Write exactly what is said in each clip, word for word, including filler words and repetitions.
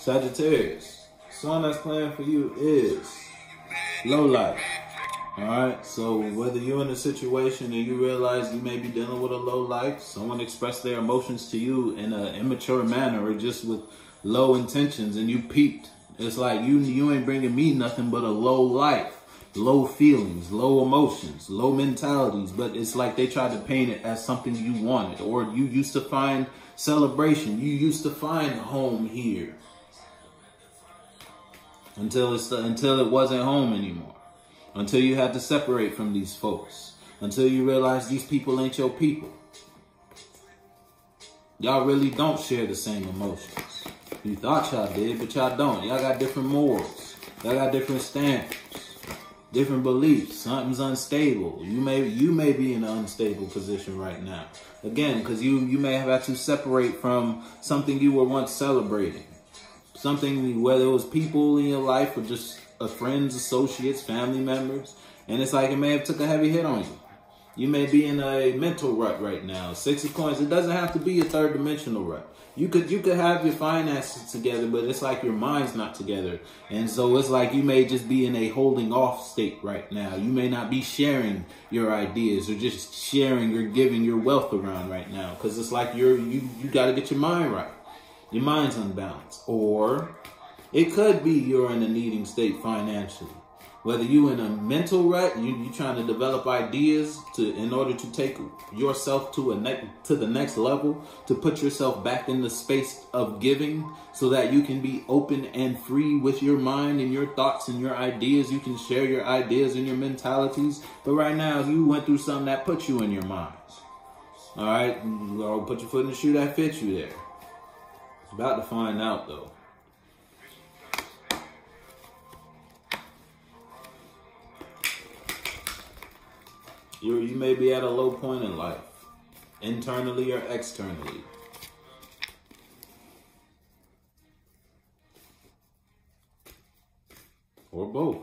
Sagittarius, sun that's playing for you is low life. Alright, so whether you're in a situation and you realize you may be dealing with a low life, someone expressed their emotions to you in an immature manner or just with low intentions and you peeped. It's like you you ain't bringing me nothing but a low life, low feelings, low emotions, low mentalities. But it's like they tried to paint it as something you wanted, or you used to find celebration. You used to find home here until it's until it wasn't home anymore. Until you had to separate from these folks. Until you realize these people ain't your people. Y'all really don't share the same emotions. You thought y'all did, but y'all don't. Y'all got different morals. Y'all got different standards. Different beliefs. Something's unstable. You may you may be in an unstable position right now. Again, because you, you may have had to separate from something you were once celebrating. Something, whether it was people in your life or just uh, friends, associates, family members. And it's like it may have took a heavy hit on you. You may be in a mental rut right now. Six of coins. It doesn't have to be a third dimensional rut. You could you could have your finances together, but it's like your mind's not together. And so it's like you may just be in a holding off state right now. You may not be sharing your ideas or just sharing or giving your wealth around right now. Because it's like you're you, you got to get your mind right. Your mind's unbalanced. Or it could be you're in a needing state financially. Whether you in a mental rut, you you trying to develop ideas to in order to take yourself to a ne- to the next level, to put yourself back in the space of giving, so that you can be open and free with your mind and your thoughts and your ideas. You can share your ideas and your mentalities. But right now, you went through something that put you in your mind. All right, I'll put your foot in the shoe that fits you there. About to find out though. You you may be at a low point in life, internally or externally. Or both.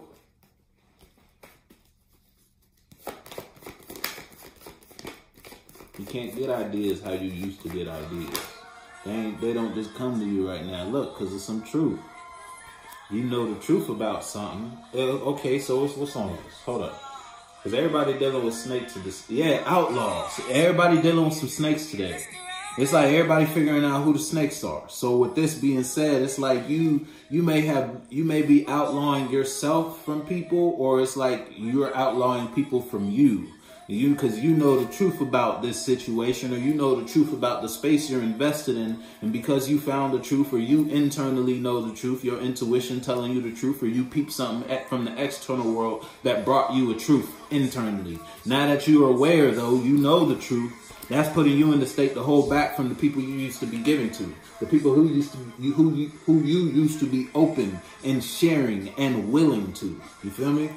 You can't get ideas how you used to get ideas. They ain't, they don't just come to you right now. Look, because it's some truth. You know the truth about something. Uh, okay, so what's, what's on this? Hold up. Because everybody dealing with snakes today. Yeah, outlaws. Everybody dealing with some snakes today. It's like everybody figuring out who the snakes are. So with this being said, it's like you you may have you may be outlawing yourself from people, or it's like you're outlawing people from you. You because you know the truth about this situation, or you know the truth about the space you're invested in, and because you found the truth, or you internally know the truth, your intuition telling you the truth, or you peep something from the external world that brought you a truth internally. Now that you are aware, though, you know the truth. That's putting you in the state to hold back from the people you used to be giving to, the people who used to you who you, who you used to be open and sharing and willing to. You feel me?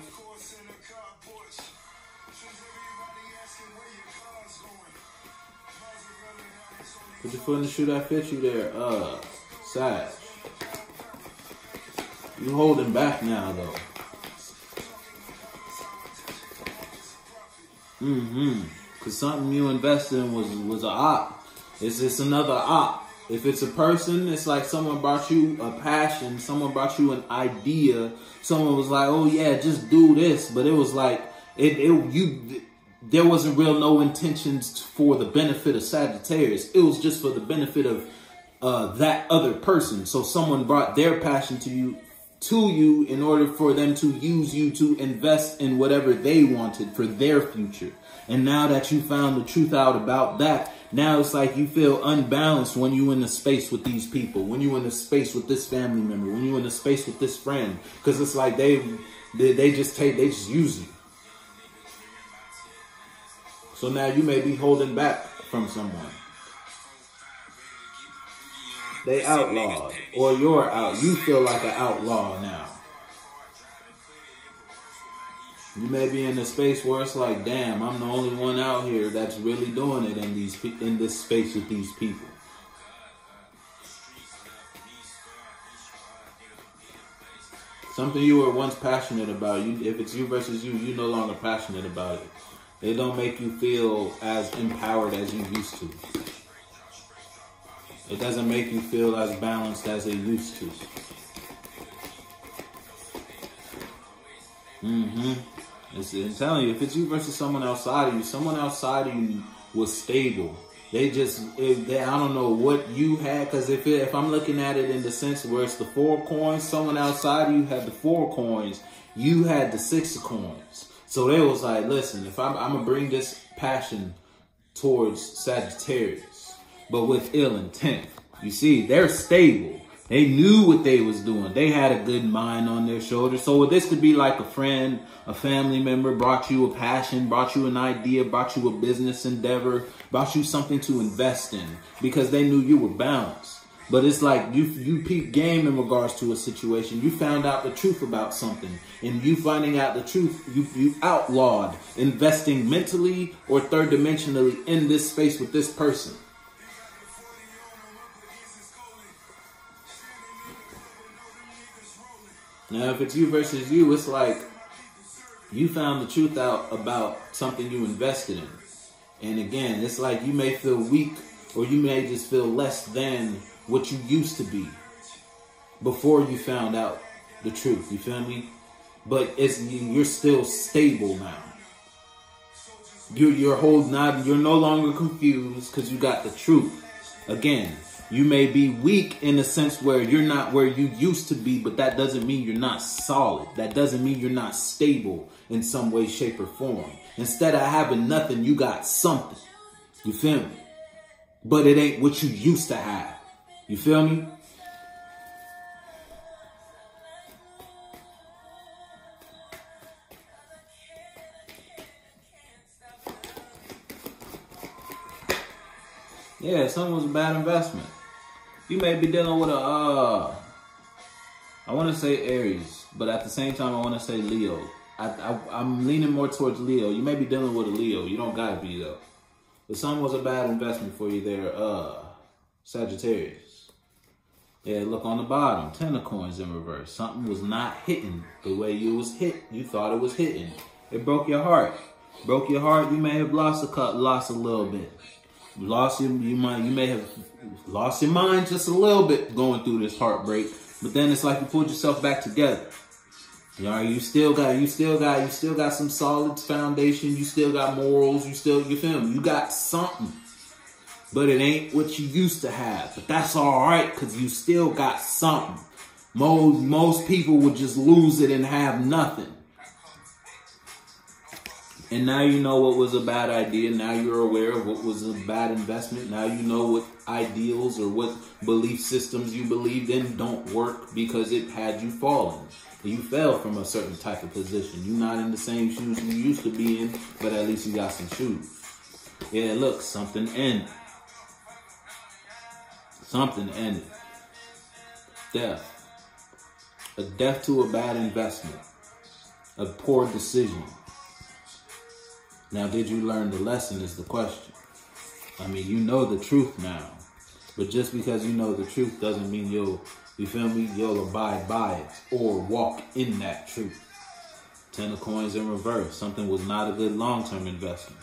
Put your foot in the shoe that fits you there, uh, Sag. You holding back now, though. Mm-hmm. Because something you invested in was, was a op. It's just another op. If it's a person, it's like someone brought you a passion. Someone brought you an idea. Someone was like, oh, yeah, just do this. But it was like, it, it you... there wasn't real no intentions for the benefit of Sagittarius. It was just for the benefit of uh, that other person. So someone brought their passion to you, to you in order for them to use you to invest in whatever they wanted for their future. And now that you found the truth out about that, now it's like you feel unbalanced when you're in the space with these people, when you're in the space with this family member, when you're in the space with this friend. Because it's like they, they, they just take, they just use you. So now you may be holding back from someone. They outlawed, or you're out. You feel like an outlaw now. You may be in a space where it's like, damn, I'm the only one out here that's really doing it in these in this space with these people. Something you were once passionate about. You, if it's you versus you, you're no longer passionate about it. They don't make you feel as empowered as you used to. It doesn't make you feel as balanced as it used to. Mm-hmm. It's, I'm telling you, if it's you versus someone outside of you, someone outside of you was stable. They just, if they, I don't know what you had, because if it, if I'm looking at it in the sense where it's the four coins, someone outside of you had the four coins, you had the six of coins. So they was like, listen, if I'm, I'm gonna bring this passion towards Sagittarius, but with ill intent. You see, they're stable. They knew what they was doing. They had a good mind on their shoulders. So this could be like a friend, a family member brought you a passion, brought you an idea, brought you a business endeavor, brought you something to invest in because they knew you were balanced. But it's like you you peep game in regards to a situation. You found out the truth about something, and you finding out the truth, you, you outlawed investing mentally or third dimensionally in this space with this person. Now, if it's you versus you, it's like you found the truth out about something you invested in. And again, it's like you may feel weak or you may just feel less than what you used to be before you found out the truth. You feel me? But it's you're still stable now. You're, you're holding out. You're no longer confused because you got the truth. Again, you may be weak in the sense where you're not where you used to be, but that doesn't mean you're not solid. That doesn't mean you're not stable in some way, shape, or form. Instead of having nothing, you got something. You feel me? But it ain't what you used to have. You feel me? Yeah, something was a bad investment. You may be dealing with a, uh, I want to say Aries, but at the same time, I want to say Leo. I, I, I'm leaning more towards Leo. You may be dealing with a Leo. You don't got to be, though. But something was a bad investment for you there, uh, Sagittarius. Yeah, look on the bottom. Ten of coins in reverse. Something was not hitting the way you was hit. You thought it was hitting. It broke your heart. Broke your heart. You may have lost a cut, lost a little bit. You lost your, you might, you may have lost your mind just a little bit going through this heartbreak, but then it's like you pulled yourself back together. You know, you still got, you still got, you still got some solid foundation. You still got morals. You still, you feel me? You got something, but it ain't what you used to have. But that's all right because you still got something. Most most people would just lose it and have nothing. And now you know what was a bad idea. Now you're aware of what was a bad investment. Now you know what ideals or what belief systems you believed in don't work because it had you fallen. You fell from a certain type of position. You're not in the same shoes you used to be in, but at least you got some shoes. Yeah, look, something ended. Something ended. Death. A death to a bad investment. A poor decision. Now, did you learn the lesson is the question. I mean, you know the truth now. But just because you know the truth doesn't mean you'll, you feel me, you'll abide by it or walk in that truth. Ten of coins in reverse. Something was not a good long-term investment.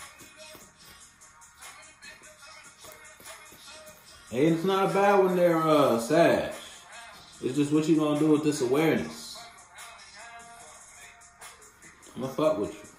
Hey, it's not bad when they're uh, sad. It's just what you gonna do with this awareness. I'm gonna fuck with you.